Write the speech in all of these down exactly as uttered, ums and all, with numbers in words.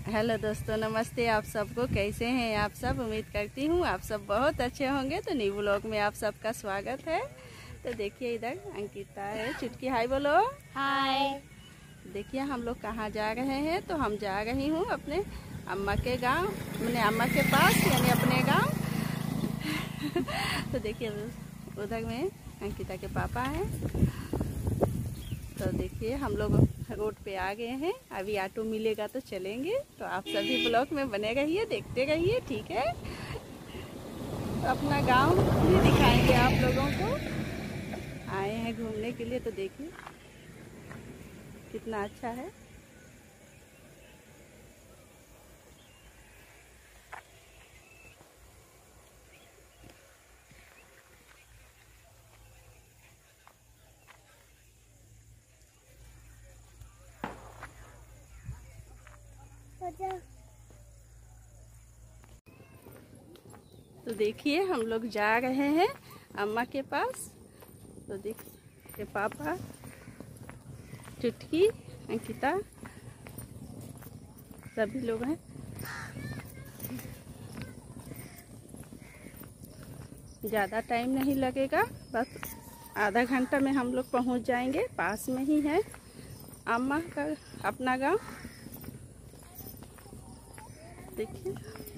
Hello दोस्तों, नमस्ते। आप सबको कैसे हैं आप सब? उम्मीद करती हूँ आप सब बहुत अच्छे होंगे। तो न्यू व्लॉग में आप सबका स्वागत है। तो देखिए इधर अंकिता है। चुटकी हाय बोलो। हाय। देखिए हम लोग कहाँ जा रहे हैं। तो हम जा रही हूँ अपने अम्मा के गांव, मैंने अम्मा के पास यानी अपने गांव। तो देखिए उधर में अंकिता के पापा हैं। तो देखिए हम लोग रोड पे आ गए हैं। अभी ऑटो मिलेगा तो चलेंगे। तो आप सभी ब्लॉग में बने रहिए, देखते रहिए, ठीक है। तो अपना गांव भी दिखाएंगे आप लोगों को। आए हैं घूमने के लिए। तो देखिए कितना अच्छा है। तो देखिए हम लोग जा रहे हैं अम्मा के पास। तो देखिए पापा, चुटकी, अंकिता सभी लोग हैं। ज़्यादा टाइम नहीं लगेगा, बस आधा घंटा में हम लोग पहुंच जाएंगे। पास में ही है अम्मा का अपना गांव। देखिए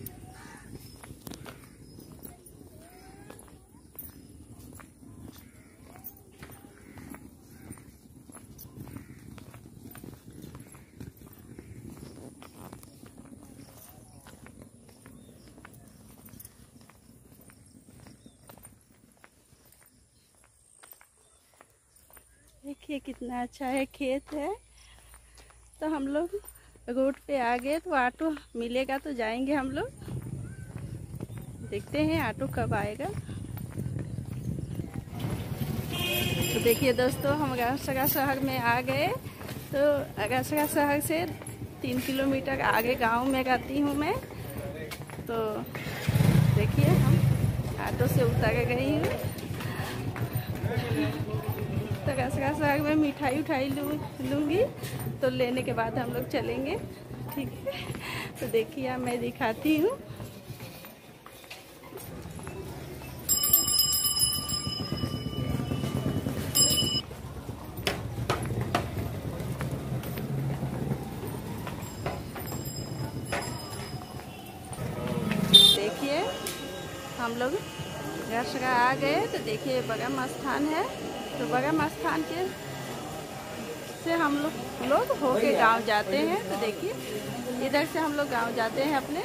देखिए कितना अच्छा है, खेत है। तो हम लोग रोड पे आ गए। तो ऑटो मिलेगा तो जाएंगे हम लोग। देखते हैं ऑटो कब आएगा। तो देखिए दोस्तों हम अगरसरा शहर में आ गए। तो अगरसरा शहर से तीन किलोमीटर आगे गांव में रहती हूँ मैं। तो देखिए हम ऑटो से उतर गई हूँ। तो अगरसरा शहर में मिठाई उठाई लूँ लूँगी। तो लेने के बाद हम लोग चलेंगे, ठीक है। तो देखिए मैं दिखाती हूँ। देखिए हम लोग अगरसरा आ गए। तो देखिए बगम स्थान है। तो बगम स्थान के से हम लोग लोग होके गांव जाते हैं। तो देखिए इधर से हम लोग गांव जाते हैं अपने।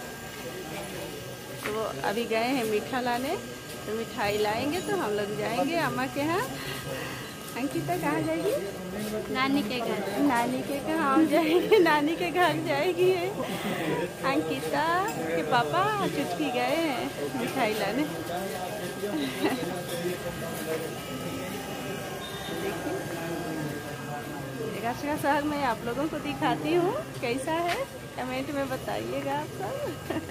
तो अभी गए हैं मीठा लाने। तो मिठाई लाएंगे तो हम लोग जाएंगे अम्मा के यहाँ। अंकिता कहाँ जाएगी? नानी के घर। नानी के कहाँ जाएगी? नानी के घर जाएगी। अंकिता के पापा चुटकी गए हैं मिठाई लाने। अगरसरा शहर में आप लोगों को दिखाती हूँ कैसा है। कमेंट में बताइएगा आप सब।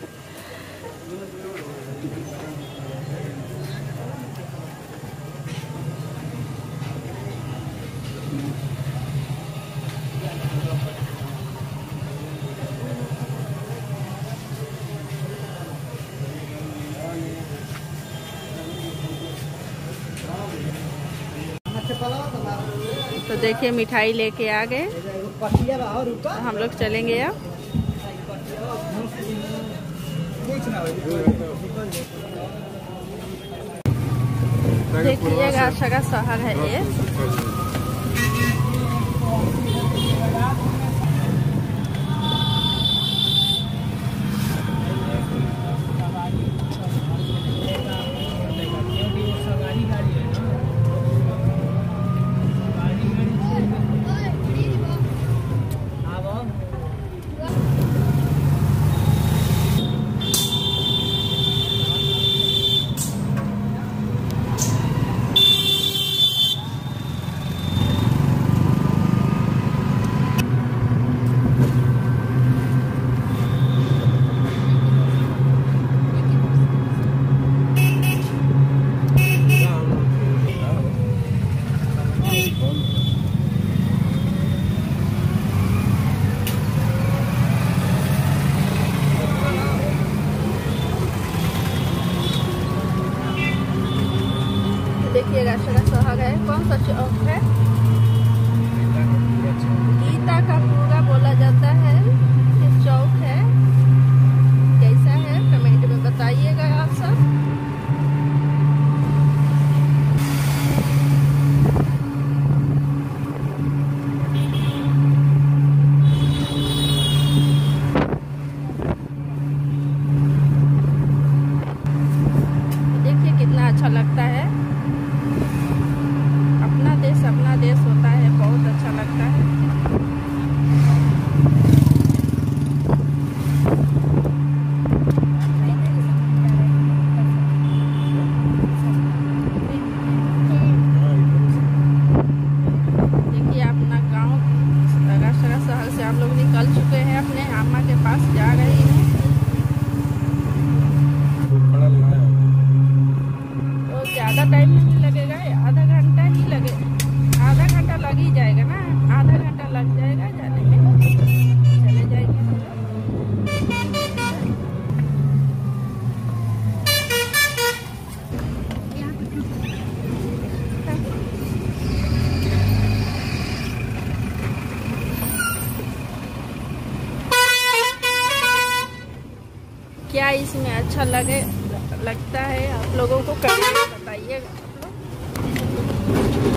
तो देखिए मिठाई लेके आ गए। तो हम लोग चलेंगे अब। देखिए अगरसरा शहर है ये। सा चौक है? गीता का पूरा बोला जाता है ये चौक है। कैसा है कमेंट में बताइएगा आप सब। देखिए कितना अच्छा लगता है। अपना देश अपना देश होता है, बहुत अच्छा लगता है। देखिए अपना गांव अगस्तरा शहर से हम लोग निकल चुके हैं, अपने अम्मा के पास जा रही हैं। तो ज़्यादा टाइम नहीं लगेगा, आधा घंटा ही लगे, आधा घंटा लग ही जाएगा ना, आधा घंटा लग जाएगा जाने में। चले जाएंगे हम लोग। क्या इसमें अच्छा लगे लगता है आप लोगों को कमेंट में बताइएगा आप लोग।